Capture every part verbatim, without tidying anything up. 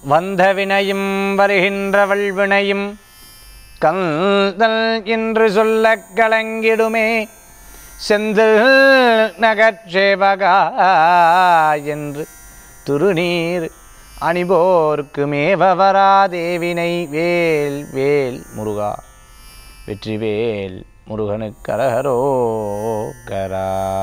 வந்த வினையும் வருகின்ற வல்வினையும் கந்தல் என்று சொல்ல கலங்கிடுமே செந்தில் நகர்ச்சேவகா என்று துருநீர் அணிபோர்க்கு மேவவரா தேவினை வேல் வேல் முருகா வெற்றிவேல் முருகனுக்கு அரஹரோகரா.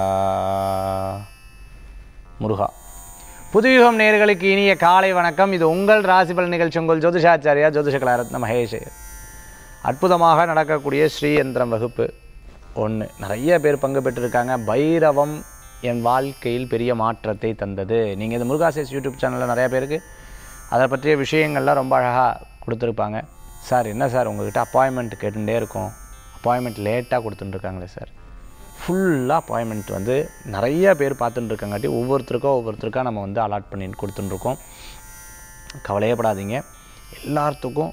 முருகா. புதுயுகம் நேயர்களுக்கு இனிய காலை வணக்கம். இது உங்கள் ராசிபலன் நிகழ்ச்சி. உங்கள் ஜோதிஷாச்சாரியா ஜோதிஷ கலாரத்ன மகேஷ். அற்புதமாக நடக்கக்கூடிய ஸ்ரீயந்திரம் வகுப்பு ஒன்று நிறைய பேர் பங்கு பெற்றிருக்காங்க. பைரவம் என் வாழ்க்கையில் பெரிய மாற்றத்தை தந்தது. நீங்கள் இந்த முருகாசேஸ் யூடியூப் சேனலில் நிறைய பேருக்கு அதை பற்றிய விஷயங்கள்லாம் ரொம்ப அழகாக கொடுத்துருப்பாங்க. சார் என்ன சார் உங்கள்கிட்ட அப்பாயின்மெண்ட் கேட்டுகிட்டே இருக்கோம், அப்பாயின்மெண்ட் லேட்டாக கொடுத்துட்டுருக்காங்களே சார். ஃபுல்லாக அப்பாயின்மெண்ட் வந்து நிறைய பேர் பார்த்துட்டு இருக்காங்காட்டி ஒவ்வொருத்தருக்கோ ஒவ்வொருத்தருக்கா நம்ம வந்து அலாட் பண்ணி கொடுத்துட்டுருக்கோம். கவலையப்படாதீங்க. எல்லாத்துக்கும்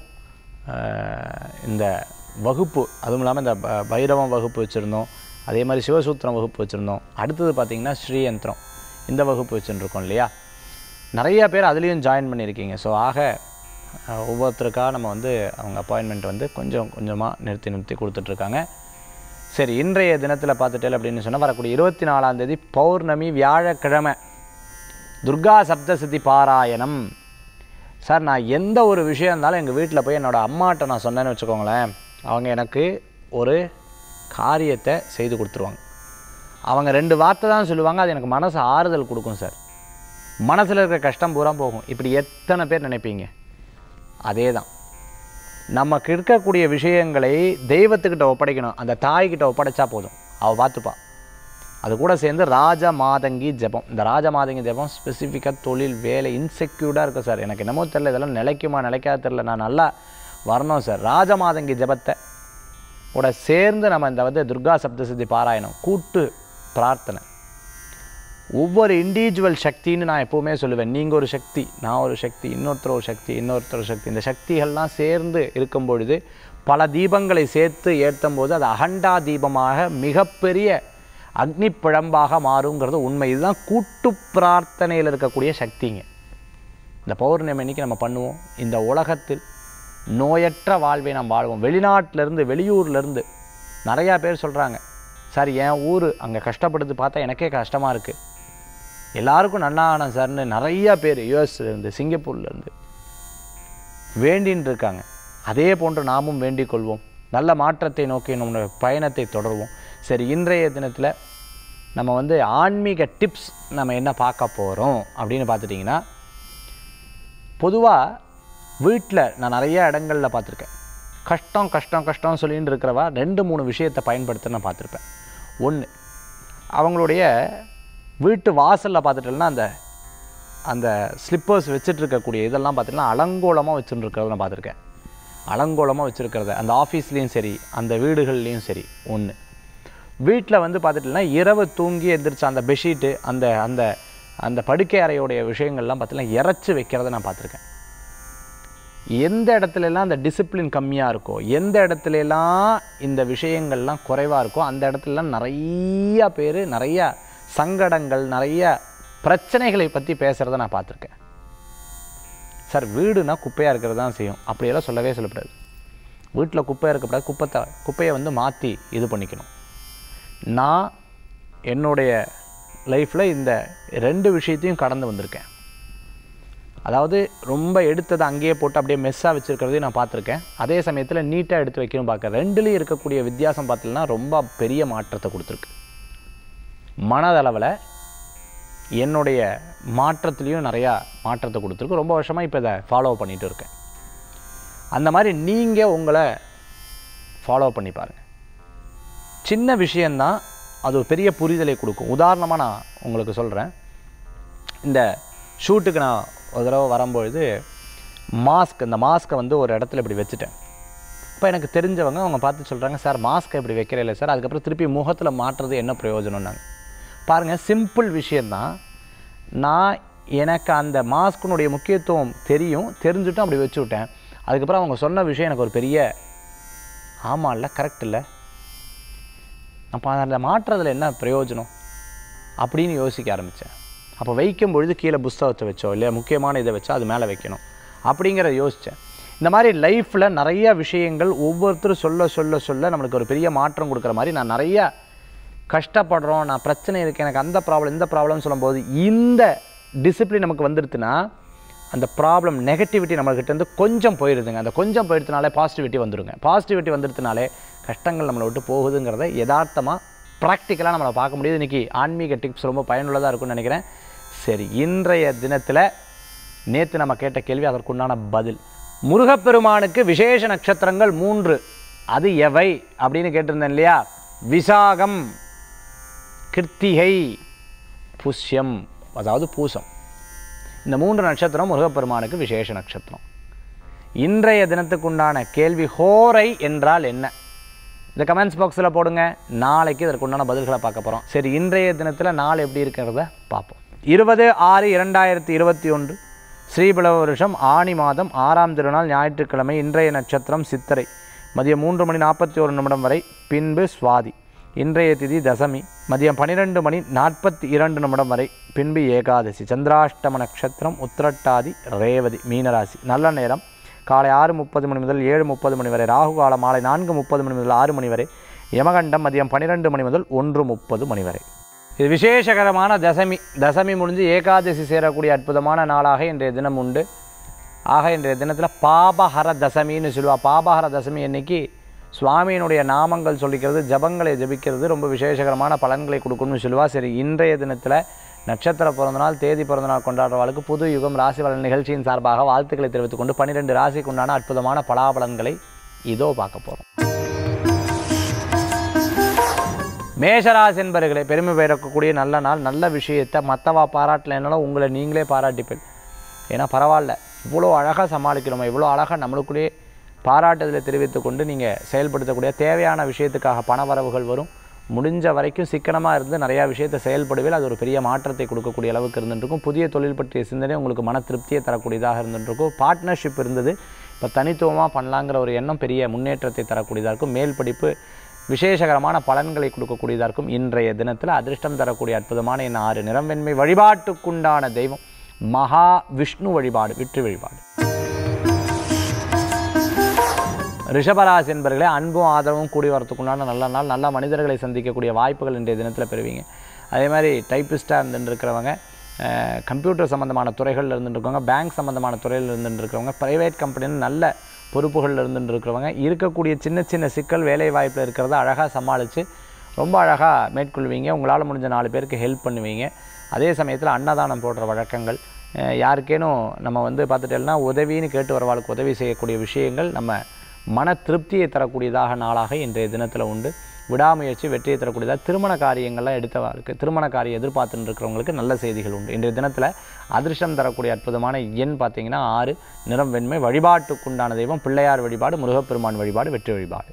இந்த வகுப்பு, அதுவும் இல்லாமல் இந்த பைரவம் வகுப்பு வச்சுருந்தோம், அதே மாதிரி சிவசூத்திரம் வகுப்பு வச்சுருந்தோம். அடுத்தது பார்த்திங்கன்னா ஸ்ரீயந்திரம் இந்த வகுப்பு வச்சுருக்கோம் இல்லையா. நிறைய பேர் அதுலேயும் ஜாயின் பண்ணியிருக்கீங்க. ஸோ ஆக ஒவ்வொருத்தருக்காக நம்ம வந்து அவங்க அப்பாயின்மெண்ட் வந்து கொஞ்சம் கொஞ்சமாக நிறுத்தி நிறுத்தி கொடுத்துட்ருக்காங்க. சரி, இன்றைய தினத்தில் பார்த்துட்டேன் அப்படின்னு சொன்னால் வரக்கூடிய இருபத்தி நாலாம் தேதி பௌர்ணமி வியாழக்கிழமை துர்கா சப்தசதி பாராயணம். சார் நான் எந்த ஒரு விஷயம் இருந்தாலும் எங்கள் வீட்டில் போய் என்னோடய அம்மாட்ட நான் சொன்னேன்னு வச்சுக்கோங்களேன், அவங்க எனக்கு ஒரு காரியத்தை செய்து கொடுத்துருவாங்க. அவங்க ரெண்டு வார்த்தை தான் சொல்லுவாங்க, அது எனக்கு மனசு ஆறுதல் கொடுக்கும் சார். மனசில் இருக்கிற கஷ்டம் பூரா போகும். இப்படி எத்தனை பேர் நினைப்பீங்க? அதே தான் நமக்கு இருக்கக்கூடிய விஷயங்களை தெய்வத்துக்கிட்ட ஒப்படைக்கணும். அந்த தாய்கிட்ட ஒப்படைச்சா போதும், அவள் பார்த்துப்பா. அது கூட சேர்ந்து ராஜ மாதங்கி ஜபம். இந்த ராஜ மாதங்கி ஜபம் ஸ்பெசிஃபிக்காக தொழில் வேலை இன்செக்யூர்டாக இருக்கும் சார். எனக்கு என்னமோ தெரில, இதெல்லாம் நிலைக்குமா நிலைக்காத தெரில, நான் நல்லா வரணும் சார். ராஜ மாதங்கி ஜபத்தை கூட சேர்ந்து நம்ம இந்த வந்து துர்கா சப்தசித்தி பாராயணம் கூட்டு பிரார்த்தனை. ஒவ்வொரு இண்டிவிஜுவல் சக்தின்னு நான் எப்போவுமே சொல்லுவேன். நீங்கள் ஒரு சக்தி, நான் ஒரு சக்தி, இன்னொருத்தர் ஒரு சக்தி, இன்னொருத்தர் ஒரு சக்தி. இந்த சக்திகள்லாம் சேர்ந்து இருக்கும் பொழுது பல தீபங்களை சேர்த்து ஏற்றும் போது அது அகண்டா தீபமாக மிகப்பெரிய அக்னி பிழம்பாக மாறுங்கிறது உண்மை. இதுதான் கூட்டு பிரார்த்தனையில் இருக்கக்கூடிய சக்திங்க. இந்த பௌர்ணமி அன்னைக்கு நம்ம பண்ணுவோம். இந்த உலகத்தில் நோயற்ற வாழ்வை நாம் வாழ்வோம். வெளிநாட்டிலேருந்து வெளியூர்லேருந்து நிறையா பேர் சொல்கிறாங்க, சார் என் ஊர் அங்கே கஷ்டப்படுது பார்த்தா எனக்கே கஷ்டமாக இருக்குது, எல்லாருக்கும் நல்லா ஆன சார்னு நிறையா பேர் யூஎஸ்லேருந்து சிங்கப்பூர்லேருந்து வேண்டின்னு இருக்காங்க. அதே போன்று நாமும் வேண்டிக் கொள்வோம். நல்ல மாற்றத்தை நோக்கி நம்முடைய பயணத்தை தொடருவோம். சரி, இன்றைய தினத்தில் நம்ம வந்து ஆன்மீக டிப்ஸ் நம்ம என்ன பார்க்க போகிறோம் அப்படின்னு பார்த்துட்டிங்கன்னா, பொதுவாக வீட்டில் நான் நிறைய இடங்களில் பார்த்துருக்கேன், கஷ்டம் கஷ்டம் கஷ்டம் சொல்லின்னு இருக்கிறவா ரெண்டு மூணு விஷயத்தை பயன்படுத்த நான் பார்த்துருப்பேன். ஒன்று, அவங்களுடைய வீட்டு வாசலில் பார்த்துட்டோம்னா அந்த அந்த ஸ்லிப்பர்ஸ் வச்சுட்ருக்கக்கூடிய இதெல்லாம் பார்த்திங்கன்னா அலங்கோலமாக வச்சுருக்கிறத நான் பார்த்துருக்கேன். அலங்கோலமாக வச்சுருக்கிறத அந்த ஆஃபீஸ்லேயும் சரி அந்த வீடுகள்லேயும் சரி. ஒன்று, வீட்டில் வந்து பார்த்துட்டோம்னா இரவு தூங்கி எந்திரிச்ச அந்த பெட்ஷீட்டு அந்த அந்த அந்த படுக்கை அறையோடைய விஷயங்கள்லாம் பார்த்திங்கன்னா இறச்சி வைக்கிறத நான் பார்த்துருக்கேன். எந்த இடத்துலலாம் அந்த டிசிப்ளின் கம்மியாக இருக்கோ, எந்த இடத்துலலாம் இந்த விஷயங்கள்லாம் குறைவாக இருக்கோ அந்த இடத்துலலாம் நிறையா பேர் நிறையா சங்கடங்கள் நிறைய பிரச்சனைகளை பற்றி பேசுகிறத நான் பார்த்துருக்கேன். சார் வீடுனா குப்பையாக இருக்கிறது தான் செய்யும், அப்படியெல்லாம் சொல்லவே சொல்லக்கூடாது. வீட்டில் குப்பையாக இருக்கக்கூடாது. குப்பத்தை குப்பையை வந்து மாற்றி இது பண்ணிக்கணும். நான் என்னுடைய லைஃப்பில் இந்த ரெண்டு விஷயத்தையும் கடந்து வந்திருக்கேன். அதாவது ரொம்ப எடுத்ததை அங்கேயே போட்டு அப்படியே மெஸ்ஸாக வச்சுருக்கிறதையும் நான் பார்த்துருக்கேன். அதே சமயத்தில் நீட்டாக எடுத்து வைக்கணும் பார்க்க. ரெண்டுலேயும் இருக்கக்கூடிய வித்தியாசம் பார்த்தீங்கன்னா ரொம்ப பெரிய மாற்றத்தை கொடுத்துருக்கு. மனதளவில் என்னுடைய மாற்றத்துலேயும் நிறையா மாற்றத்தை கொடுத்துருக்கு. ரொம்ப வருஷமாக இப்போ இதை ஃபாலோ பண்ணிகிட்டு இருக்கேன். அந்த மாதிரி நீங்கள் உங்களை ஃபாலோ பண்ணி பாருங்கள். சின்ன விஷயந்தான், அது ஒரு பெரிய புரிதலை கொடுக்கும். உதாரணமாக நான் உங்களுக்கு சொல்கிறேன். இந்த ஷூட்டுக்கு நான் ஒரு தடவை வரும்பொழுது மாஸ்க் இந்த மாஸ்க்கை வந்து ஒரு இடத்துல இப்படி வச்சுட்டேன். இப்போ எனக்கு தெரிஞ்சவங்க அவங்க பார்த்து சொல்கிறாங்க, சார் மாஸ்க்கை இப்படி வைக்கிறே இல்லை சார், அதுக்கப்புறம் திருப்பி முகத்தில் மாட்டுறது என்ன பிரயோஜனம்னாங்க. பாருங்கள், சிம்பிள் விஷயந்தான். நான் எனக்கு அந்த மாஸ்கினுடைய முக்கியத்துவம் தெரியும், தெரிஞ்சுட்டும் அப்படி வச்சு விட்டேன். அதுக்கப்புறம் அவங்க சொன்ன விஷயம் எனக்கு ஒரு பெரிய ஆமாம் இல்லை கரெக்ட் இல்லை, அப்போ அந்த மாற்றுறதுல என்ன பிரயோஜனம் அப்படின்னு யோசிக்க ஆரம்பித்தேன். அப்போ வைக்கும் பொழுது கீழே புஸ்தகத்தை வச்சோ இல்லையா முக்கியமான இதை வச்சோ அது மேலே வைக்கணும். அப்படிங்கிற யோசித்தேன். இந்த மாதிரி லைஃப்பில் நிறைய விஷயங்கள் ஒவ்வொருத்தரும் சொல்ல சொல்ல சொல்ல நம்மளுக்கு ஒரு பெரிய மாற்றம் கொடுக்குற மாதிரி நான் நிறையா கஷ்டப்படுறோம், நான் பிரச்சனை இருக்குது, எனக்கு அந்த ப்ராப்ளம் இந்த ப்ராப்ளம்னு சொல்லும்போது இந்த டிசிப்ளின் நமக்கு வந்துடுதுன்னா அந்த ப்ராப்ளம் நெகட்டிவிட்டி நம்மள்கிட்டேருந்து கொஞ்சம் போயிடுதுங்க. அந்த கொஞ்சம் போயிடுறதுனாலே பாசிட்டிவிட்டி வந்துடுங்க. பாசிட்டிவிட்டி வந்துடுறதுனாலே கஷ்டங்கள் நம்மளை விட்டு போகுதுங்கிறத யதார்த்தமாக ப்ராக்டிக்கலாக நம்மளை பார்க்க முடியுது. இன்றைக்கி ஆன்மீக டிப்ஸ் ரொம்ப பயனுள்ளதாக இருக்கும்னு நினைக்கிறேன். சரி, இன்றைய தினத்தில் நேற்று நம்ம கேட்ட கேள்வி, அதற்குண்டான பதில். முருகப்பெருமானுக்கு விசேஷ நட்சத்திரங்கள் மூன்று, அது எவை அப்படின்னு கேட்டிருந்தேன் இல்லையா? விசாகம், கிருத்திகை, புஷ்யம், அதாவது பூசம். இந்த மூன்று நட்சத்திரம் முருகப்பெருமானுக்கு விசேஷ நட்சத்திரம். இன்றைய தினத்துக்குண்டான கேள்வி, ஹோரை என்றால் என்ன? இந்த கமெண்ட்ஸ் பாக்ஸில் போடுங்க. நாளைக்கு இதற்குண்டான பதில்களை பார்க்க போகிறோம். சரி, இன்றைய தினத்தில் நாள் எப்படி இருக்கிறத பார்ப்போம். இருபது ஆறு இரண்டாயிரத்தி இருபத்தி ஒன்று ஸ்ரீபிளவ வருஷம் ஆனி மாதம் ஆறாம் திருநாள் ஞாயிற்றுக்கிழமை. இன்றைய நட்சத்திரம் சித்திரை. மதியம் மூன்று மணி நாற்பத்தி ஒரு நிமிடம் வரை, பின்பு சுவாதி. இன்றைய திதி தசமி. மதியம் பன்னிரெண்டு மணி நாற்பத்தி இரண்டு நிமிடம் வரை, பின்பு ஏகாதசி. சந்திராஷ்டம நட்சத்திரம் உத்திரட்டாதி ரேவதி மீனராசி. நல்ல நேரம் காலை ஆறு முப்பது மணி முதல் ஏழு முப்பது மணி வரை. ராகு காலம் மாலை நான்கு முப்பது மணி முதல் ஆறு மணி வரை. யமகண்டம் மதியம் பன்னிரெண்டு மணி முதல் ஒன்று முப்பது மணி வரை. இது விசேஷகரமான தசமி. தசமி முடிஞ்சு ஏகாதசி சேரக்கூடிய அற்புதமான நாளாக இன்றைய தினம் உண்டு. ஆக இன்றைய தினத்தில் பாபஹர தசமின்னு சொல்லுவாள். பாபஹர தசமி அன்னைக்கு சுவாமியினுடைய நாமங்கள் சொல்லிக்கிறது, ஜபங்களை ஜபிக்கிறது ரொம்ப விசேஷகரமான பலன்களை கொடுக்கணும்னு சொல்லுவாள். சரி, இன்றைய தினத்தில் நட்சத்திர பிறந்தநாள், தேதி பிறந்தநாள் கொண்டாடுறவர்களுக்கு புது யுகம் ராசி பலன் நிகழ்ச்சியின் சார்பாக வாழ்த்துக்களை தெரிவித்துக் கொண்டு பன்னிரெண்டு ராசிக்கு உண்டான அற்புதமான பலாபலன்களை இதோ பார்க்க போகிறோம். மேஷராசி என்பவர்களை பெருமை பெறக்கூடிய நல்ல நாள். நல்ல விஷயத்தை மற்றவா பாராட்டலைன்னாலும் உங்களை நீங்களே பாராட்டிப்பேன். ஏன்னா பரவாயில்ல, இவ்வளோ அழகாக சமாளிக்கிறோமா, இவ்வளோ அழகாக நம்மளுக்குள்ளேயே பாராட்டுதலை தெரிவித்து கொண்டு நீங்கள் செயல்படுத்தக்கூடிய தேவையான விஷயத்துக்காக பண வரவுகள் வரும். முடிஞ்ச வரைக்கும் சிக்கனமாக இருந்து நிறையா விஷயத்தை செயல்படுவேல். அது ஒரு பெரிய மாற்றத்தை கொடுக்கக்கூடிய அளவுக்கு இருந்துருக்கும். புதிய தொழில் பற்றிய சிந்தனை உங்களுக்கு மன திருப்தியை தரக்கூடியதாக இருந்துருக்கும். பார்ட்னர்ஷிப் இருந்தது, இப்போ தனித்துவமாக பண்ணலாங்கிற ஒரு எண்ணம் பெரிய முன்னேற்றத்தை தரக்கூடியதாக இருக்கும். மேல் படிப்பு விசேஷகரமான பலன்களை கொடுக்கக்கூடியதாக இருக்கும். இன்றைய தினத்தில் அதிர்ஷ்டம் தரக்கூடிய அற்புதமான என் ஆறு நிறம் வெண்மை. வழிபாட்டுக்குண்டான தெய்வம் மகா விஷ்ணு வழிபாடு, வெற்றி வழிபாடு. ரிஷபராசி என்பவர்களே, அன்பும் ஆதரவும் கூடி வரத்துக்குண்டான நல்ல நாள். நல்ல மனிதர்களை சந்திக்கக்கூடிய வாய்ப்புகள் இன்றைய தினத்தில் பெறுவீங்க. அதே மாதிரி டைப்பிஸ்டாக இருந்துருக்கிறவங்க, கம்ப்யூட்டர் சம்மந்தமான துறைகளில் இருந்துருக்கவங்க, பேங்க் சம்மந்தமான துறையில் இருந்துருக்கிறவங்க, ப்ரைவேட் கம்பெனின்னு நல்ல பொறுப்புகளில் இருந்துருக்கிறவங்க, இருக்கக்கூடிய சின்ன சின்ன சிக்கல் வேலை வாய்ப்பில் இருக்கிறத அழகாக சமாளித்து ரொம்ப அழகாக மேற்கொள்வீங்க. உங்களால் முடிஞ்ச நாலு பேருக்கு ஹெல்ப் பண்ணுவீங்க. அதே சமயத்தில் அன்னதானம் போடுற வழக்கங்கள், யாருக்கேனும் நம்ம வந்து பார்த்துட்டோம்னா உதவின்னு கேட்டு வரவாளுக்கு உதவி செய்யக்கூடிய விஷயங்கள் நம்ம மன திருப்தியை தரக்கூடியதாக நாளாக இன்றைய தினத்தில் உண்டு. விடாமுயற்சி வெற்றியை தரக்கூடியதாக. திருமண காரியங்கள்லாம் எடுத்தவாருக்கு, திருமண காரியம் எதிர்பார்த்துட்டு இருக்கிறவங்களுக்கு நல்ல செய்திகள் உண்டு. இன்றைய தினத்தில் அதிர்ஷ்டம் தரக்கூடிய அற்புதமான எண் பார்த்திங்கன்னா ஆறு, நிறம் வெண்மை. வழிபாட்டுக்குண்டான தெய்வம் பிள்ளையார் வழிபாடு, முருகப்பெருமான் வழிபாடு, வெற்றி வழிபாடு.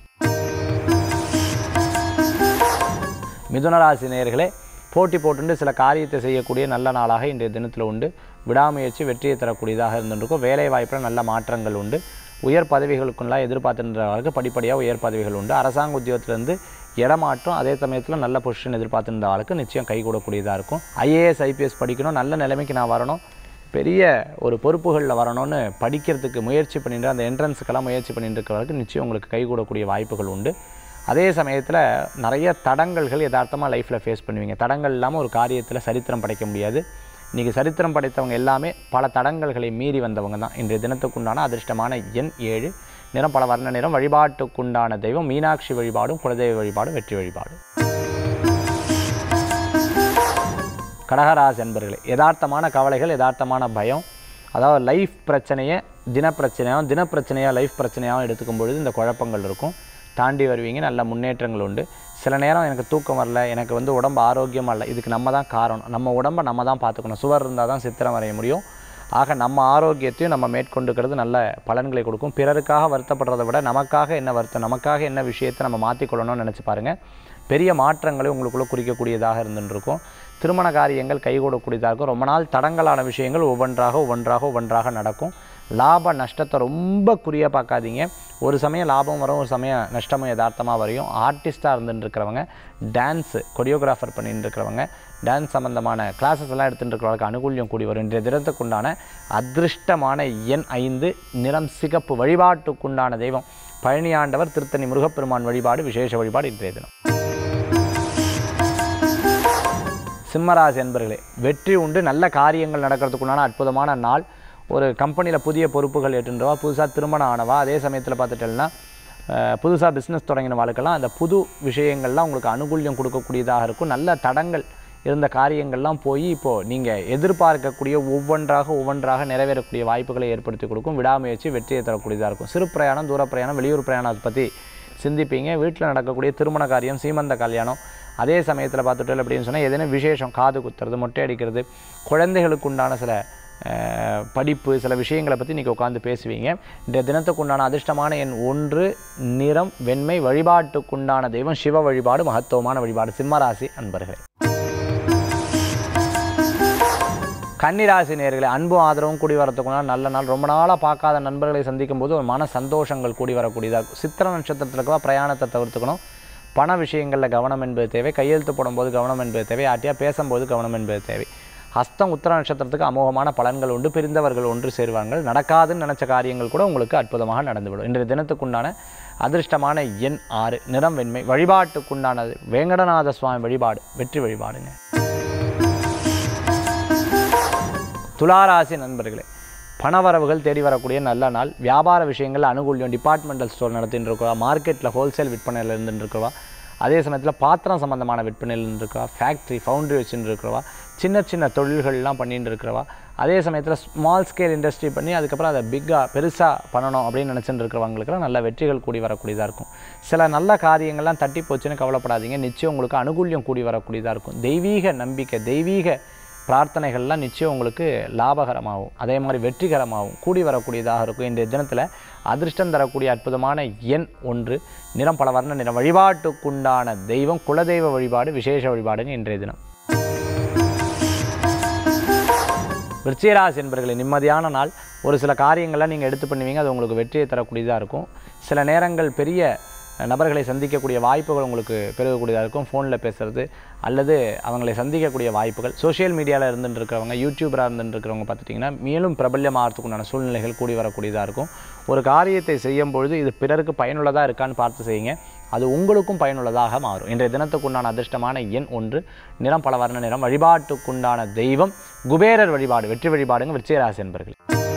மிதுனராசி நேயர்களே, போட்டி போட்டு சில காரியத்தை செய்யக்கூடிய நல்ல நாளாக இன்றைய தினத்தில் உண்டு. விடாமுயற்சி வெற்றியை தரக்கூடியதாக இருந்துருக்கும். வேலை வாய்ப்பில் நல்ல மாற்றங்கள் உண்டு. உயர் பதவிகளுக்குலாம் எதிர்பார்த்துன்றவர்களுக்கு படிப்படியாக உயர் பதவிகள் உண்டு. அரசாங்க உத்தியோகத்திலேருந்து இடமாற்றம், அதே சமயத்தில் நல்ல பொசிஷன் எதிர்பார்த்துன்ற ஆளுக்கு நிச்சயம் கைகூடக்கூடியதாக இருக்கும். ஐஏஎஸ் ஐபிஎஸ் படிக்கணும், நல்ல நிலைமைக்கு நான் வரணும், பெரிய ஒரு பொறுப்புகளில் வரணும்னு படிக்கிறதுக்கு முயற்சி பண்ணிட்டு அந்த என்ட்ரன்ஸுக்கெல்லாம் முயற்சி பண்ணிட்டு இருக்கிறவர்களுக்கு நிச்சயம் உங்களுக்கு கைகூடக்கூடிய வாய்ப்புகள் உண்டு. அதே சமயத்தில் நிறைய தடங்கல்கள் யதார்த்தமாக லைஃப்பில் ஃபேஸ் பண்ணுவீங்க. தடங்கள் இல்லாமல் ஒரு காரியத்தில் சரித்திரம் படைக்க முடியாது. இன்றைக்கி சரித்திரம் படைத்தவங்க எல்லாமே பல தடங்கல்களை மீறி வந்தவங்க தான். இன்றைய தினத்துக்குண்டான அதிர்ஷ்டமான எண் ஏழு, நிறம் பல வர்ண நிறம். வழிபாட்டுக்குண்டான தெய்வம் மீனாட்சி வழிபாடும் குலதெய்வ வழிபாடும், வெற்றி வழிபாடு. கடகராசி என்பர்களே, யதார்த்தமான கவலைகள், யதார்த்தமான பயம், அதாவது லைஃப் பிரச்சனையை தினப்பிரச்சனையாகவும் தினப்பிரச்சனையாக லைஃப் பிரச்சனையாகவும் எடுத்துக்கும் பொழுது இந்த குழப்பங்கள் இருக்கும். தாண்டி வருவீங்க. நல்ல முன்னேற்றங்கள் உண்டு. சில நேரம் எனக்கு தூக்கம் வரல, எனக்கு வந்து உடம்பு ஆரோக்கியமாக இல்லை, இதுக்கு நம்ம தான் காரணம். நம்ம உடம்பை நம்ம தான் பார்த்துக்கணும். சுவர் இருந்தால் தான் சித்திரம் வரைய முடியும். ஆக நம்ம ஆரோக்கியத்தையும் நம்ம மேற்கொண்டுக்கிறது நல்ல பலன்களை கொடுக்கும். பிறருக்காக வருத்தப்படுறதை விட நமக்காக என்ன வருத்தம், நமக்காக என்ன விஷயத்தை நம்ம மாற்றிக்கொள்ளணும்னு நினச்சி பாருங்கள். பெரிய மாற்றங்களை உங்களுக்குள்ளே குறிக்கக்கூடியதாக இருந்துருக்கும். திருமண காரியங்கள் கைகூடக்கூடியதாக இருக்கும். ரொம்ப நாள் தடங்கலான விஷயங்கள் ஒவ்வொன்றாக ஒவ்வொன்றாக ஒவ்வொன்றாக நடக்கும். லாப நஷ்டத்தை ரொம்ப குறியாக பார்க்காதீங்க. ஒரு சமயம் லாபம் வரும், ஒரு சமயம் நஷ்டமும் யதார்த்தமாக வரையும். ஆர்டிஸ்ட்டாக இருந்துட்டு இருக்கிறவங்க, டான்ஸு கொரியோகிராஃபர் பண்ணிட்டு இருக்கிறவங்க, டான்ஸ் சம்பந்தமான கிளாஸஸ் எல்லாம் எடுத்துகிட்டு இருக்கிறவங்களுக்கு அனுகூல்யம் கூடி வரும். இன்றைய தினத்துக்குண்டான அதிர்ஷ்டமான எண் ஐந்து, நிறம் சிகப்பு. வழிபாட்டுக்குண்டான தெய்வம் பழனி ஆண்டவர், திருத்தணி முருகப்பெருமான் வழிபாடு விசேஷ வழிபாடு இன்றைய தினம். சிம்மராசி என்பர்களே, வெற்றி உண்டு. நல்ல காரியங்கள் நடக்கிறதுக்குண்டான அற்புதமான நாள். ஒரு கம்பெனியில் புதிய பொறுப்புகள் ஏற்றுன்றவா, புதுசாக திருமணம் ஆனவா, அதே சமயத்தில் பார்த்துட்டேன்னா புதுசாக பிஸ்னஸ் தொடங்கின வாழ்க்கெல்லாம் அந்த புது விஷயங்கள்லாம் உங்களுக்கு அனுகூல்யம் கொடுக்கக்கூடியதாக இருக்கும். நல்ல தடங்கள் இருந்த காரியங்கள்லாம் போய் இப்போது நீங்கள் எதிர்பார்க்கக்கூடிய ஒவ்வொன்றாக ஒவ்வொன்றாக நிறைவேறக்கூடிய வாய்ப்புகளை ஏற்படுத்தி கொடுக்கும். விடாமுயற்சி வெற்றியை தரக்கூடியதாக இருக்கும். சிறு பிரயாணம், தூர பிரயாணம், வெளியூர் பிரயாணம் அதை பற்றி சிந்திப்பீங்க. வீட்டில் நடக்கக்கூடிய திருமண காரியம், சீமந்த கல்யாணம், அதே சமயத்தில் பார்த்துட்டு அப்படின்னு சொன்னால் எதனா விசேஷம், காது குத்துறது, மொட்டை அடிக்கிறது, குழந்தைகளுக்கு உண்டான சில படிப்பு, சில விஷயங்களை பற்றி இன்றைக்கி உட்காந்து பேசுவீங்க. இந்த தினத்துக்கு உண்டான அதிர்ஷ்டமான எண் ஒன்று, நிறம் வெண்மை. வழிபாட்டுக்குண்டான தெய்வம் சிவ வழிபாடு மகத்துவமான வழிபாடு. சிம்மராசி அன்பர்களே. கன்னிராசி நேயர்களே, அன்பும் ஆதரவும் கூடி வரத்துக்குன்னா நல்ல நாள். ரொம்ப நாளாக பார்க்காத நண்பர்களை சந்திக்கும் போது ஒரு மன சந்தோஷங்கள் கூடி வரக்கூடியதாக இருக்கும். சித்திர நட்சத்திரத்திற்குவா பிரயாணத்தை தவிர்த்துக்கணும். பண விஷயங்களில் கவனம் என்பது தேவை. கையெழுத்து போடும்போது கவனம் என்பது தேவை. ஆட்டியாக பேசும்போது கவனம் என்பது தேவை. ஹஸ்தம் உத்திர நட்சத்திரத்துக்கு அமோகமான பலன்கள் உண்டு. பிரிந்தவர்கள் ஒன்று சேர்வார்கள். நடக்காதுன்னு நினச்ச காரியங்கள் கூட உங்களுக்கு அற்புதமாக நடந்துவிடும். இன்றைய தினத்துக்குண்டான அதிர்ஷ்டமான எண் ஆறு, நிறம் வெண்மை. வழிபாட்டுக்குண்டானது வேங்கடநாத சுவாமி வழிபாடு வெற்றி வழிபாடுங்க. துளாராசி நண்பர்களே, பணவரவுகள் தேடி வரக்கூடிய நல்ல நாள். வியாபார விஷயங்கள் அனுகூல்யம். டிபார்ட்மெண்டல் ஸ்டோர் நடத்தின்னு இருக்கிறவா, மார்க்கெட்டில் ஹோல்சேல் விற்பனையில் இருந்துட்டு இருக்கிறவா, அதே சமயத்தில் பாத்திரம் சம்பந்தமான விற்பனையில் இருந்துருக்கிறவா, ஃபேக்ட்ரி ஃபவுண்ட்ரி வச்சுட்டு இருக்கிறவா, சின்ன சின்ன தொழில்கள்லாம் பண்ணிட்டு இருக்கிறவா, அதே சமயத்தில் ஸ்மால் ஸ்கேல் இண்டஸ்ட்ரி பண்ணி அதுக்கப்புறம் அதை பிக்காக பெருசாக பண்ணணும் அப்படின்னு நினச்சிட்டு இருக்கிறவங்களுக்குலாம் நல்ல வெற்றிகள் கூடி வரக்கூடியதாக இருக்கும். சில நல்ல காரியங்கள்லாம் தட்டி போச்சுன்னு கவலைப்படாதீங்க. நிச்சயம் உங்களுக்கு அனுகூல்யம் கூடி வரக்கூடியதாக இருக்கும். தெய்வீக நம்பிக்கை, தெய்வீக பிரார்த்தனைகள்லாம் நிச்சயம் உங்களுக்கு லாபகரமாகும், அதே மாதிரி வெற்றிகரமாகவும் கூடி வரக்கூடியதாக இருக்கும். இன்றைய தினத்தில் அதிர்ஷ்டம் தரக்கூடிய அற்புதமான எண் ஒன்று, நிறம் பல வர்ண நிறம். வழிபாட்டுக்குண்டான தெய்வம் குலதெய்வ வழிபாடு விசேஷ வழிபாடுன்னு இன்றைய தினம். விருச்சிகராசி என்பவர்களே, நிம்மதியான நாள். ஒரு சில காரியங்கள்லாம் நீங்கள் எடுத்து பண்ணுவீங்க, அது உங்களுக்கு வெற்றியை தரக்கூடியதாக இருக்கும். சில நேரங்கள் பெரிய நபர்களை சந்திக்கக்கூடிய வாய்ப்புகள் உங்களுக்கு பெருகக்கூடியதாக இருக்கும். ஃபோனில் பேசுகிறது அல்லது அவங்களை சந்திக்கக்கூடிய வாய்ப்புகள். சோஷியல் மீடியாவில் இருந்துட்டு இருக்கிறவங்க, யூடியூபராக இருந்துட்டு இருக்கிறவங்க பார்த்துட்டிங்கன்னா மேலும் பிரபல்யமாகறதுக்குண்டான சூழ்நிலைகள் கூடி வரக்கூடியதாக இருக்கும். ஒரு காரியத்தை செய்யும் பொழுது இது பிறருக்கு பயனுள்ளதாக இருக்கான்னு பார்த்து செய்யுங்க, அது உங்களுக்கும் பயனுள்ளதாக மாறும். இன்றைய தினத்துக்குண்டான அதிர்ஷ்டமான எண் ஒன்று, நிறம் பல வர்ண நிறம். வழிபாட்டுக்குண்டான தெய்வம் குபேரர் வழிபாடு வெற்றி வழிபாடுங்க. விருச்சிகராசி என்பவர்களே.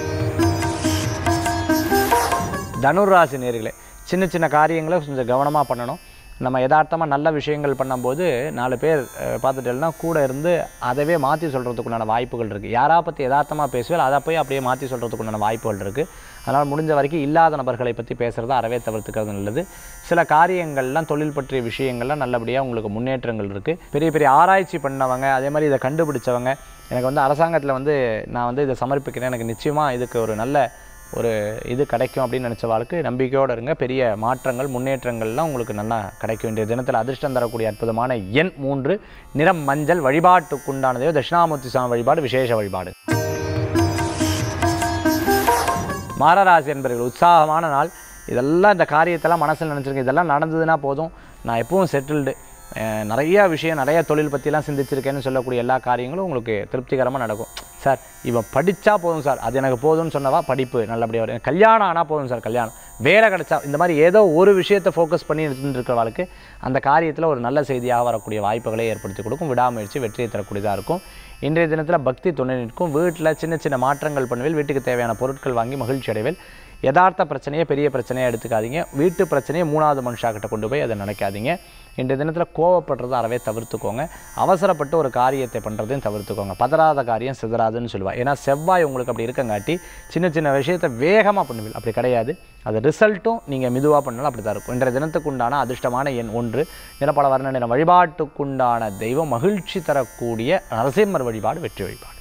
தனுராசி நேயர்களே, சின்ன சின்ன காரியங்களை கொஞ்சம் கவனமாக பண்ணணும். நம்ம யதார்த்தமாக நல்ல விஷயங்கள் பண்ணும்போது நாலு பேர் பார்த்துட்டேன்னா கூட இருந்து அதவே மாற்றி சொல்கிறதுக்குண்டான வாய்ப்புகள் இருக்குது. யாரா பற்றி யதார்த்தமாக பேசுவேன், அதை போய் அப்படியே மாற்றி சொல்கிறதுக்குண்டான வாய்ப்புகள் இருக்குது. அதனால் முடிஞ்ச வரைக்கும் இல்லாத நபர்களை பற்றி பேசுகிறத அறவே தவிர்த்துக்கிறது நல்லது. சில காரியங்கள்லாம் தொழில் பற்றிய விஷயங்கள்லாம் நல்லபடியாக உங்களுக்கு முன்னேற்றங்கள் இருக்குது. பெரிய பெரிய ஆராய்ச்சி பண்ணவங்க, அதே மாதிரி இதை கண்டுபிடிச்சவங்க, எனக்கு வந்து அரசாங்கத்தில் வந்து நான் வந்து இதை சமர்ப்பிக்கிறேன், எனக்கு நிச்சயமாக இதுக்கு ஒரு நல்ல ஒரு இது கிடைக்கும் அப்படின்னு நினச்ச வாழ்க்கை நம்பிக்கையோடு இருங்க. பெரிய மாற்றங்கள் முன்னேற்றங்கள்லாம் உங்களுக்கு நல்லா கிடைக்கும். இன்றைய தினத்தில் அதிர்ஷ்டம் தரக்கூடிய அற்புதமான எண் மூன்று, நிறம் மஞ்சள். வழிபாட்டுக்குண்டானதே தட்சிணாமூர்த்தி சுவாமி வழிபாடு விசேஷ வழிபாடு. மகராசி என்பவர்கள், உற்சாகமான நாள். இதெல்லாம் இந்த காரியத்தெல்லாம் மனசில் நினச்சிருக்கேன், இதெல்லாம் நடந்ததுன்னா போதும், நான் எப்பவும் செட்டில்டு, நிறையா விஷயம் நிறையா தொழில் பற்றிலாம் சிந்திச்சிருக்கேன்னு சொல்லக்கூடிய எல்லா காரியங்களும் உங்களுக்கு திருப்திகரமாக நடக்கும். சார் இவன் படித்தா போதும் சார், அது எனக்கு போதும்னு சொன்னவா படிப்பு நல்லபடியாக வரும். கல்யாணம் ஆனால் போதும் சார், கல்யாணம் வேலை கிடச்சா, இந்த மாதிரி ஏதோ ஒரு விஷயத்தை ஃபோக்கஸ் பண்ணி இருந்துருக்கிறவளுக்கு அந்த காரியத்தில் ஒரு நல்ல செய்தியாக வரக்கூடிய வாய்ப்புகளை ஏற்படுத்தி கொடுக்கும். விடாமுயற்சி வெற்றியை தரக்கூடியதாக இருக்கும். இன்றைய தினத்தில் பக்தி துணை நிற்கும். வீட்டில் சின்ன சின்ன மாற்றங்கள் பண்ணுவேல். வீட்டுக்கு தேவையான பொருட்கள் வாங்கி மகிழ்ச்சி அடைவேல். யதார்த்த பிரச்சனையை பெரிய பிரச்சனையாக எடுத்துக்காதீங்க. வீட்டு பிரச்சனையை மூணாவது மனுஷாக்கிட்ட கொண்டு போய் அதை நினைக்காதீங்க. இன்றைய தினத்தில் கோவப்படுறதை அறவே தவிர்த்துக்கோங்க. அவசரப்பட்டு ஒரு காரியத்தை பண்ணுறதையும் தவிர்த்துக்கோங்க. பதறாத காரியம் சிதறாதுன்னு சொல்லுவாள். ஏன்னா செவ்வாய் உங்களுக்கு அப்படி இருக்கங்காட்டி சின்ன சின்ன விஷயத்தை வேகமாக பண்ணுவீங்க, அப்படி கிடையாது. அது ரிசல்ட்டும் நீங்கள் மெதுவாக பண்ணாலும் அப்படி தான் இருக்கும். இன்றைய தினத்துக்குண்டான அதிர்ஷ்டமான எண் ஒன்று, நிறப்பல வர்ண நிறம். வழிபாட்டுக்குண்டான தெய்வம் மகிழ்ச்சி தரக்கூடிய நரசிம்மர் வழிபாடு வெற்றி வழிபாடு.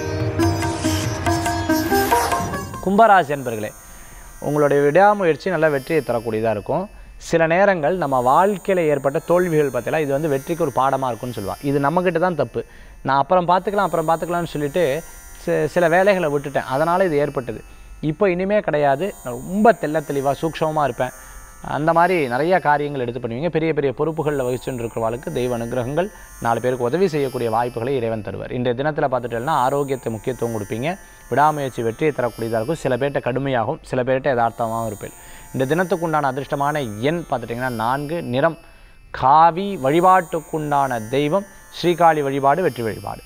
கும்பராசி என்பர்களே, உங்களுடைய விடாமுயற்சி நல்ல வெற்றியை தரக்கூடியதாக இருக்கும். சில நேரங்கள் நம்ம வாழ்க்கையில் ஏற்பட்ட தோல்விகள் பார்த்தீங்களா, இது வந்து வெற்றிக்கு ஒரு பாடமாக இருக்கும்னு சொல்லுவாள். இது நம்மக்கிட்ட தான் தப்பு. நான் அப்புறம் பார்த்துக்கலாம் அப்புறம் பார்த்துக்கலாம்னு சொல்லிட்டு சில வேலைகளை விட்டுட்டேன், அதனால் இது ஏற்பட்டது. இப்போ இனிமே கிடையாது, நான் ரொம்ப தெள்ள தெளிவாக சூக்ஷமமாக இருப்பேன், அந்த மாதிரி நிறைய காரியங்கள் எடுத்து பண்ணுவீங்க. பெரிய பெரிய பொறுப்புகளில் வகிச்சுட்டு இருக்கிறவர்களுக்கு தெய்வ அனுகிரகங்கள் நாலு பேருக்கு உதவி செய்யக்கூடிய வாய்ப்புகளை இறைவன் தருவார். இன்றைய தினத்தில் பார்த்துட்டேன்னா ஆரோக்கியத்தை முக்கியத்துவம் கொடுப்பீங்க. விடாமுயற்சி வெற்றியை தரக்கூடியதாக இருக்கும். சில பேர்கிட்ட கடுமையாகும், சில பேர்கிட்ட யதார்த்தமாகவும் இருப்பேன். இந்த தினத்துக்குண்டான அதிர்ஷ்டமான எண் பார்த்துட்டிங்கன்னா நான்கு. நிறம் காவி. வழிபாட்டுக்குண்டான தெய்வம் ஸ்ரீகாளி வழிபாடு, வெற்றி வழிபாடு.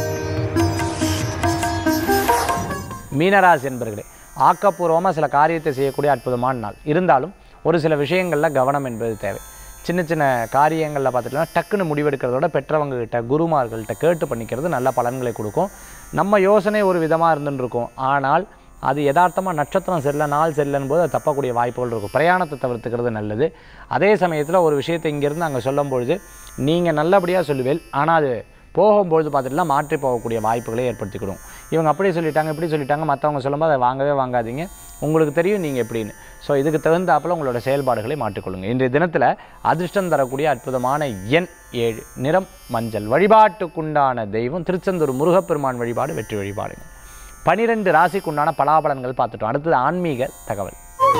மீனராசி என்பர்களே, ஆக்கப்பூர்வமாக சில காரியத்தை செய்யக்கூடிய அற்புதமான நாள். இருந்தாலும் ஒரு சில விஷயங்களில் கவனம் என்பது தேவை. சின்ன சின்ன காரியங்களில் பார்த்துட்டோம்னா டக்குன்னு முடிவெடுக்கிறதோட பெற்றவங்ககிட்ட குருமார்கள்ட்ட கேட்டு பண்ணிக்கிறது நல்ல பலன்களை கொடுக்கும். நம்ம யோசனை ஒரு விதமாக இருந்துன்னு இருக்கும், ஆனால் அது யதார்த்தமாக நட்சத்திரம் சரியில்லை, நாள் சரியில்லைன்னு போது அது தப்பக்கூடிய வாய்ப்புகள் இருக்கும். பிரயாணத்தை தவிர்த்துக்கிறது நல்லது. அதே சமயத்தில் ஒரு விஷயத்தை இங்கேருந்து அங்கே சொல்லும்பொழுது நீங்கள் நல்லபடியாக சொல்லுவேல், ஆனால் அது போகும்பொழுது பார்த்துட்டுலாம் மாற்றி போகக்கூடிய வாய்ப்புகளை ஏற்படுத்திக்கிடும். இவங்க அப்படி சொல்லிட்டாங்க இப்படி சொல்லிட்டாங்க மற்றவங்க சொல்லும்போது அதை வாங்கவே வாங்காதீங்க. உங்களுக்கு தெரியும் நீங்கள் எப்படின்னு. ஸோ இதுக்கு தகுந்தாப்பில் உங்களோட செயல்பாடுகளை மாற்றிக்கொள்ளுங்கள். இன்றைய தினத்தில் அதிர்ஷ்டம் தரக்கூடிய அற்புதமான எண் ஏழு. நிறம் மஞ்சள். வழிபாட்டுக்குண்டான தெய்வம் திருச்செந்தூர் முருகப்பெருமான் வழிபாடு, வெற்றி வழிபாடுங்க. பனிரெண்டு ராசிக்குண்டான பலாபலன்கள் பார்த்துட்டோம். அடுத்தது ஆன்மீக தகவல்.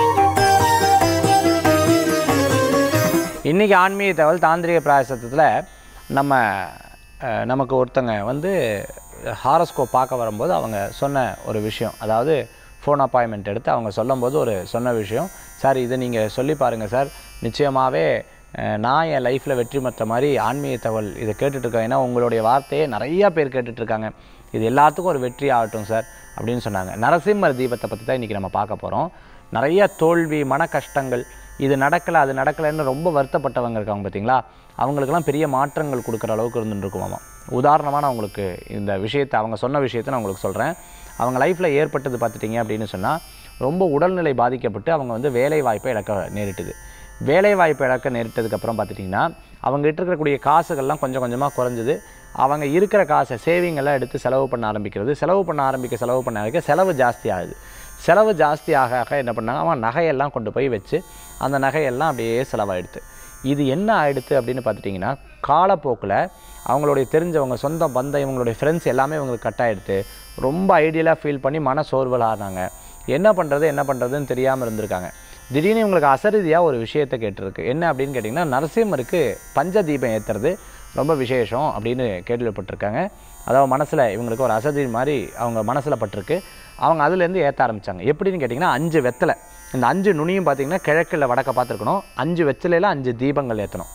இன்றைக்கி ஆன்மீக தகவல் தாந்திரிக பிராயசத்தில் நம்ம நமக்கு ஒருத்தங்க வந்து ஹாரோஸ்கோப் பார்க்க வரும்போது அவங்க சொன்ன ஒரு விஷயம், அதாவது ஃபோன் அப்பாயின்மெண்ட் எடுத்து அவங்க சொல்லும்போது ஒரு சொன்ன விஷயம், சார் இதை நீங்கள் சொல்லி பாருங்கள் சார், நிச்சயமாகவே நான் என் லைஃப்பில் வெற்றி மற்ற மாதிரி ஆன்மீக தகவல் இதை கேட்டுட்ருக்கேன், ஏன்னா உங்களுடைய வார்த்தையே நிறையா பேர் கேட்டுட்ருக்காங்க, இது எல்லாத்துக்கும் ஒரு வெற்றி ஆகட்டும் சார் அப்படின்னு சொன்னாங்க. நரசிம்மர் தீபத்தை பற்றி தான் இன்றைக்கி நம்ம பார்க்க போகிறோம். நிறைய தோல்வி, மன கஷ்டங்கள், இது நடக்கலை அது நடக்கலைன்னு ரொம்ப வருத்தப்பட்டவங்க இருக்காங்க பார்த்தீங்களா, அவங்களுக்கெல்லாம் பெரிய மாற்றங்கள் கொடுக்குற அளவுக்கு இருந்துருக்குமாமா. உதாரணமாக நான் உங்களுக்கு இந்த விஷயத்தை அவங்க சொன்ன விஷயத்தை நான் உங்களுக்கு சொல்கிறேன். அவங்க லைஃப்பில் ஏற்பட்டது பார்த்துட்டிங்க அப்படின்னு சொன்னால், ரொம்ப உடல்நிலை பாதிக்கப்பட்டு அவங்க வந்து வேலை வாய்ப்பை இழக்க நேரிட்டுது. வேலை வாய்ப்பை இழக்க நேரிட்டதுக்கப்புறம் பார்த்துட்டிங்கன்னா அவங்ககிட்ட இருக்கக்கூடிய காசுகள்லாம் கொஞ்சம் கொஞ்சமாக குறைஞ்சிது. அவங்க இருக்கிற காசை சேவிங்கெல்லாம் எடுத்து செலவு பண்ண ஆரம்பிக்கிறது. செலவு பண்ண ஆரம்பிக்க செலவு பண்ண ஆரம்பிக்க செலவு ஜாஸ்தி ஆகுது. செலவு ஜாஸ்தி ஆக ஆக என்ன பண்ணாங்க, அவன் நகையெல்லாம் கொண்டு போய் வச்சு அந்த நகையெல்லாம் அப்படியே செலவாயிடுது. இது என்ன ஆகிடுது அப்படின்னு பார்த்துட்டிங்கன்னா, காலப்போக்கில் அவங்களுடைய தெரிஞ்சவங்க சொந்த பந்தம் இவங்களுடைய ஃப்ரெண்ட்ஸ் எல்லாமே இவங்களுக்கு கட் ஆகிடுது. ரொம்ப ஐடியலாக ஃபீல் பண்ணி மன சோர்வலானாங்க. என்ன பண்ணுறது என்ன பண்ணுறதுன்னு தெரியாமல் இருந்திருக்காங்க. திடீர்னு இவங்களுக்கு அசரீதியாக ஒரு விஷயத்தை கேட்டிருக்கு. என்ன அப்படின்னு கேட்டிங்கன்னா, நரசிம்மருக்கு பஞ்ச தீபம் ஏற்றுறது ரொம்ப விசேஷம் அப்படின்னு கேள்விப்பட்டிருக்காங்க. அதாவது மனசில் இவங்களுக்கு ஒரு அசதி மாதிரி அவங்க மனசில் பட்டிருக்கு. அவங்க அதுலேருந்து ஏற்ற ஆரம்பித்தாங்க. எப்படின்னு கேட்டிங்கன்னா, அஞ்சு வெத்தலை, இந்த அஞ்சு நுனியும் பார்த்திங்கன்னா கிழக்கில் வடக்க பார்த்துருக்கணும். அஞ்சு வெத்தலையில் அஞ்சு தீபங்கள் ஏற்றணும்.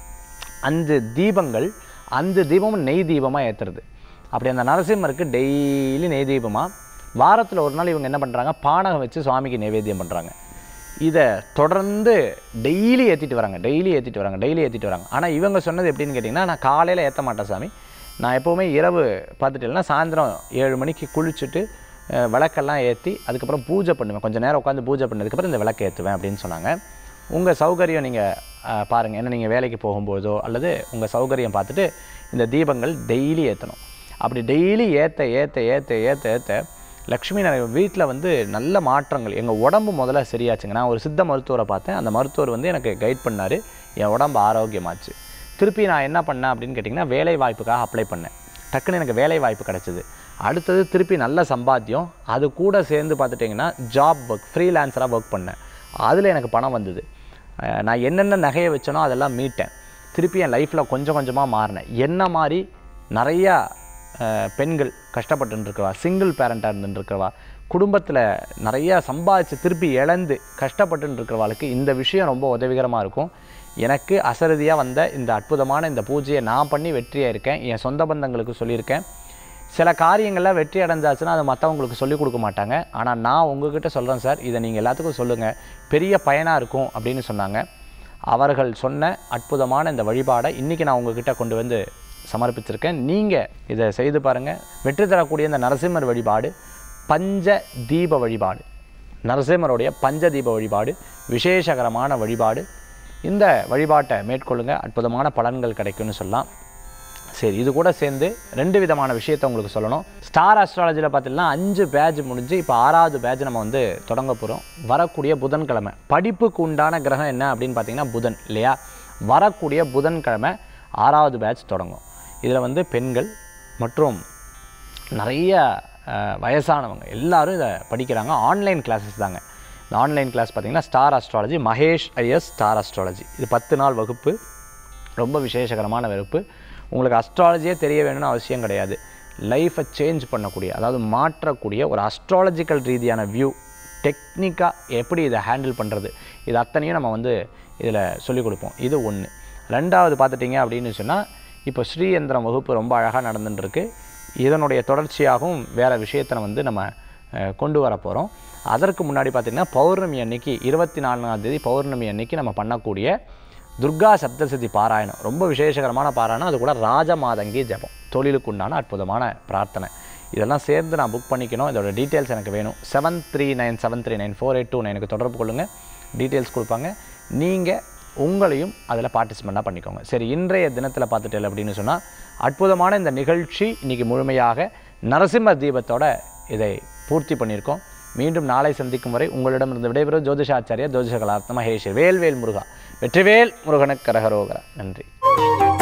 அஞ்சு தீபங்கள் அந்த தீபமும் நெய் தீபமாக ஏற்றுறது. அப்படி அந்த நரசிம்மருக்கு டெய்லி நெய் தீபமாக, வாரத்தில் ஒரு நாள் இவங்க என்ன பண்ணுறாங்க, பானகம் வச்சு சுவாமிக்கு நைவேத்தியம் பண்ணுறாங்க. இதை தொடர்ந்து டெய்லி ஏற்றிட்டு வராங்க டெய்லி ஏற்றிட்டு வராங்க டெய்லி ஏற்றிட்டு வராங்க ஆனால் இவங்க சொன்னது எப்படின்னு கேட்டிங்கன்னா, நான் காலையில் ஏற்ற மாட்டேன் சாமி, நான் எப்போவுமே இரவு பார்த்துட்டேன்னா சாயந்தரம் ஏழு மணிக்கு குளிச்சுட்டு விளக்கெல்லாம் ஏற்றி அதுக்கப்புறம் பூஜை பண்ணுவேன், கொஞ்சம் நேரம் உட்காந்து பூஜை பண்ணதுக்கப்புறம் இந்த விளக்கு ஏற்றுவேன் அப்படின்னு சொன்னாங்க. உங்கள் சௌகரியம் நீங்கள் பாருங்கள், ஏன்னா நீங்கள் வேலைக்கு போகும்போதோ அல்லது உங்கள் சௌகரியம் பார்த்துட்டு இந்த தீபங்கள் டெய்லி ஏற்றணும். அப்படி டெய்லி ஏற்ற ஏற்ற ஏற்ற ஏற்ற ஏற்ற லக்ஷ்மி நாராயண வீட்டில் வந்து நல்ல மாற்றங்கள். எங்கள் உடம்பு முதல்ல சரியாச்சுங்க. நான் ஒரு சித்த மருத்துவரை பார்த்தேன். அந்த மருத்துவர் வந்து எனக்கு கைட் பண்ணார், என் உடம்பு ஆரோக்கியமாச்சு. திருப்பி நான் என்ன பண்ணேன் அப்படின்னு கேட்டிங்கன்னா, வேலை வாய்ப்புக்காக அப்ளை பண்ணேன். டக்குன்னு எனக்கு வேலை வாய்ப்பு கிடச்சிது. அடுத்தது திருப்பி நல்ல சம்பாத்தியம். அது கூட சேர்ந்து பார்த்துட்டிங்கன்னா ஜாப் ஒர்க், ஃப்ரீலான்ஸராக ஒர்க் பண்ணேன். அதில் எனக்கு பணம் வந்தது. நான் என்னென்ன நகையை வச்சனோ அதெல்லாம் மீட்டேன். திருப்பி என் லைஃப்பில் கொஞ்சம் கொஞ்சமாக மாறினேன். என்ன மாதிரி நிறையா பெண்கள் கஷ்டப்பட்டுருக்கிறவா, சிங்கிள் பேரண்ட்டாக இருந்துருக்கிறவா, குடும்பத்தில் நிறையா சம்பாதிச்சு திருப்பி இழந்து கஷ்டப்பட்டு இருக்கிறவாளுக்கு இந்த விஷயம் ரொம்ப உதவிகரமாக இருக்கும். எனக்கு அசரதியாக வந்த இந்த அற்புதமான இந்த பூஜையை நான் பண்ணி வெற்றியாக இருக்கேன். என் சொந்த பந்தங்களுக்கு சொல்லியிருக்கேன். சில காரியங்களில் வெற்றி அடைஞ்சாச்சுன்னா அது மற்றவங்களுக்கு சொல்லிக் கொடுக்க மாட்டாங்க. ஆனால் நான் உங்ககிட்ட சொல்கிறேன் சார், இதை நீங்கள் எல்லாத்துக்கும் சொல்லுங்கள், பெரிய பயனாக இருக்கும் அப்படின்னு சொன்னாங்க. அவர்கள் சொன்ன அற்புதமான இந்த வழிபாடை இன்றைக்கி நான் உங்ககிட்ட கொண்டு வந்து சமர்ப்பிச்சிருக்கேன். நீங்கள் இதை செய்து பாருங்கள். வெற்றி தரக்கூடிய இந்த நரசிம்மர் வழிபாடு பஞ்ச தீப வழிபாடு, நரசிம்மருடைய பஞ்ச தீப வழிபாடு விசேஷகரமான வழிபாடு. இந்த வழிபாட்டை மேற்கொள்ளுங்கள், அற்புதமான பலன்கள் கிடைக்கும்னு சொல்லலாம். சரி, இது கூட சேர்ந்து ரெண்டு விதமான விஷயத்தை உங்களுக்கு சொல்லணும். ஸ்டார் அஸ்ட்ராலஜியில் பார்த்தீங்கன்னா அஞ்சு பேட்ச் முடிஞ்சு இப்போ ஆறாவது பேட்ச் நம்ம வந்து தொடங்க போகிறோம். வரக்கூடிய புதன்கிழமை படிப்புக்கு உண்டான கிரகம் என்ன அப்படின்னு பார்த்தீங்கன்னா புதன் இல்லையா? வரக்கூடிய புதன்கிழமை ஆறாவது பேட்ச் தொடங்கும். இதில் வந்து பெண்கள் மற்றும் நிறைய வயசானவங்க எல்லாரும் இதை படிக்கிறாங்க. ஆன்லைன் கிளாஸஸ் தாங்க. இந்த ஆன்லைன் கிளாஸ் பார்த்திங்கன்னா star astrology, Mahesh IS star astrology. இது பத்து நாள் வகுப்பு, ரொம்ப விசேஷகரமான வகுப்பு. உங்களுக்கு அஸ்ட்ராலஜியே தெரிய வேணும்னு அவசியம் கிடையாது. லைஃப்பை சேஞ்ச் பண்ணக்கூடிய, அதாவது மாற்றக்கூடிய ஒரு அஸ்ட்ராலஜிக்கல் ரீதியான வியூ, டெக்னிக்காக எப்படி இதை ஹேண்டில் பண்ணுறது, இது அத்தனையும் நம்ம வந்து இதில் சொல்லிக் கொடுப்போம். இது ஒன்று. ரெண்டாவது பார்த்துட்டிங்க அப்படின்னு சொன்னால், இப்போ ஸ்ரீயந்திரம் வகுப்பு ரொம்ப அழகாக நடந்துட்டுருக்கு. இதனுடைய தொடர்ச்சியாகவும் வேறு விஷயத்தை வந்து நம்ம கொண்டு வர போகிறோம். அதற்கு முன்னாடி பார்த்திங்கன்னா பௌர்ணமி அன்னைக்கு இருபத்தி நான்காம் தேதி பௌர்ணமி அன்னைக்கு நம்ம பண்ணக்கூடிய துர்கா சப்தசதி பாராயணம் ரொம்ப விசேஷகரமான பாராயணம். அது கூட ராஜமாதங்கி ஜபம், தொழிலுக்கு உண்டான அற்புதமான பிரார்த்தனை. இதெல்லாம் சேர்ந்து நான் புக் பண்ணிக்கணும். இதோட டீட்டெயில்ஸ் எனக்கு வேணும். Seven three nine seven three nine four eight two நைனுக்கு தொடர்பு கொள்ளுங்கள். டீட்டெயில்ஸ் கொடுப்பாங்க. நீங்கள் உங்களையும் அதில் பார்ட்டிசிபெண்ட்டாக பண்ணிக்கோங்க. சரி, இன்றைய தினத்தில் பார்த்துட்டேன் அப்படின்னு சொன்னால், அற்புதமான இந்த நிகழ்ச்சி இன்றைக்கி முழுமையாக நரசிம்ம தீபத்தோட இதை பூர்த்தி பண்ணியிருக்கோம். மீண்டும் நாளை சந்திக்கும் வரை உங்களிடமிருந்து விடைபெறும் ஜோதிஷாச்சாரியா ஜோதிஷ கலாரத்ன மகேஷ். வேல்வேல் முருகா, வெற்றிவேல் முருகனுக்கு கரகரோகரா. நன்றி.